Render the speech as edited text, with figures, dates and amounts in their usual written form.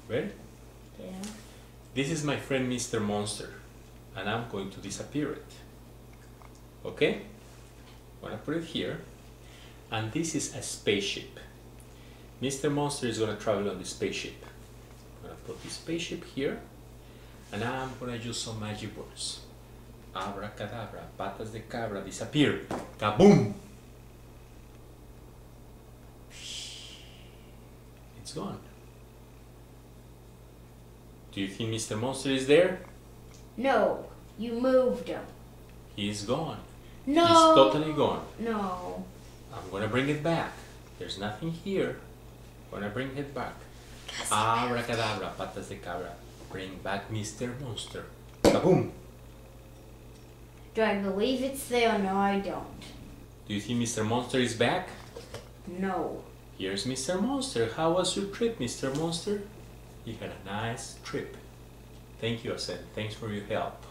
Ready? Yeah. This is my friend Mr. Monster, and I'm going to disappear it. Okay? I'm gonna put it here, and this is a spaceship. Mr. Monster is gonna travel on the spaceship. I'm gonna put the spaceship here, and I'm gonna use some magic words. Abracadabra, patas de cabra, disappear. Kaboom! It's gone. Do you think Mr. Monster is there? No, you moved him. He's gone. No. He's totally gone. No. I'm gonna bring it back. There's nothing here. I'm gonna bring it back. Abracadabra, patas de cabra. Bring back Mr. Monster. Kaboom! Do I believe it's there? No, I don't. Do you think Mr. Monster is back? No. Here's Mr. Monster. How was your trip, Mr. Monster? You had a nice trip. Thank you, Assen. Thanks for your help.